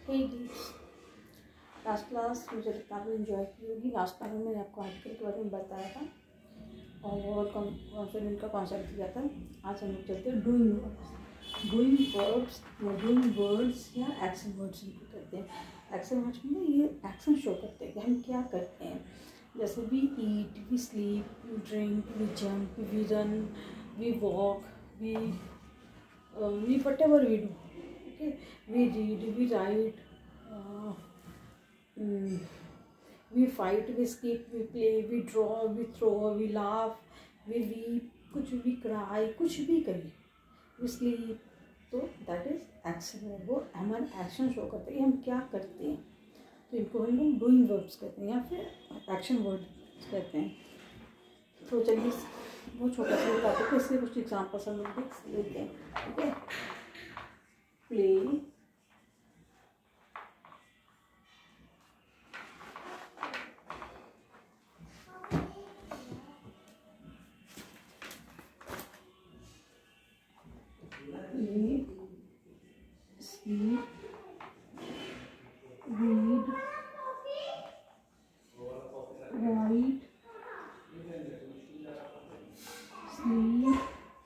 Hey guys, last class मुझे लगता है आपने इन्जॉय की होगी। लास्ट क्लास में मैंने आपको आर्टिकल के बारे में बताया था और कॉन्फिडेंट का कॉन्सेप्ट दिया था। आज हम लोग चलते हैं डूइंग वर्ड्स। डूइंग वर्ड्स या डूइंग वर्ड्स या एक्शन वर्ड्स इनको कहते हैं। एक्शन वर्ड्स में ये एक्शन शो करते हैं कि हम क्या करते हैं। जैसे we eat, we sleep, we drink, we jump, we run, we walk, we whatever we do. Okay, we read, we write, we fight, we skip, we play, we draw, we throw, we laugh, we weep, कुछ भी cry, कुछ भी करिए, we sleep. तो that is action है, वो हमारा action show करते हैं हम क्या करते हैं। तो इनको हम लोग डूइंग वर्ब्स कहते हैं या फिर एक्शन वर्ड्स कहते हैं। तो चलिए वो छोटा सा बताते हैं, इसलिए कुछ एग्जाम्पल्स हम लोग देख लेते हैं। ठीक है, play, sleep, read, write, sleep,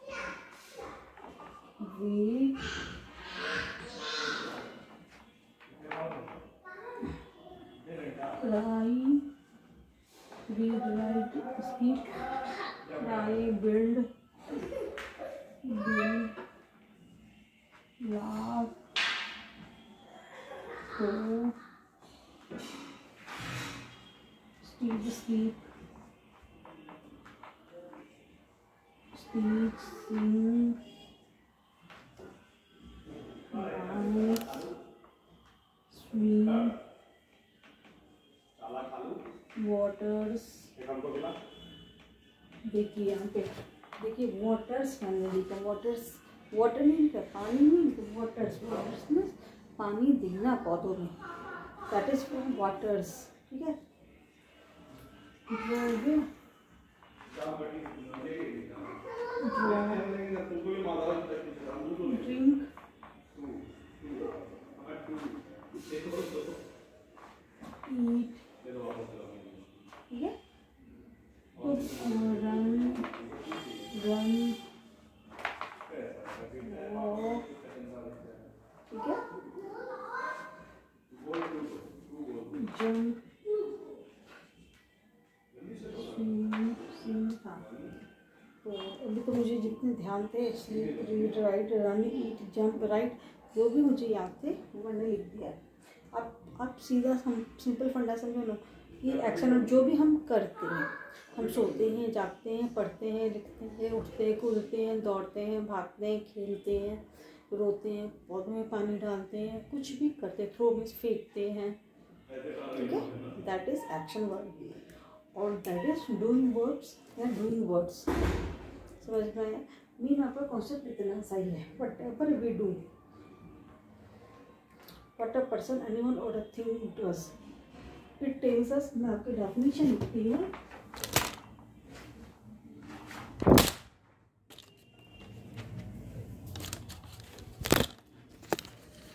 wake, cry, read, write, skip, cry, build, laugh, go, sleep, speak, sing, dance, swim, waters। देखिए यहाँ पे देखिए वाटर्स मैंने लिखा, वाटर्स, वाटर नहीं लिखा, पानी नहीं लिखा, वाटर्स। वाटर्स में पानी देना पौधों में, दैट इज फ्रॉम वाटर्स। ठीक है, हो गया। ड्रिंक, ईट, ठीक है, रन, वॉक, ठीक है, जंप, स्विम। हाँ, तो अभी तो मुझे जितने ध्यान थे, sleep, read, write, run, eat, jump, write, जो भी मुझे याद थे वो मैंने लिख दिया। अब सीधा सिंपल फंडा समझो ना, ये एक्शन और जो भी हम करते हैं, हम सोते हैं, जागते हैं, पढ़ते हैं, लिखते हैं, उठते हैं, कूदते हैं, दौड़ते हैं, भागते हैं, खेलते हैं, रोते हैं, पौधों में पानी डालते हैं, कुछ भी करते हैं, थ्रो में फेंकते हैं। ठीक है, दैट इज एक्शन वर्ड और दैट इज डूइंग वर्ब्स या डूइंग वर्ड्स। समझ में आया? मीन आपका कॉन्सेप्ट इतना सही है। Whatever we do, what a person, anyone or a thing does, it tells us। मैं आपकी डेफिनेशन लिखती हूँ।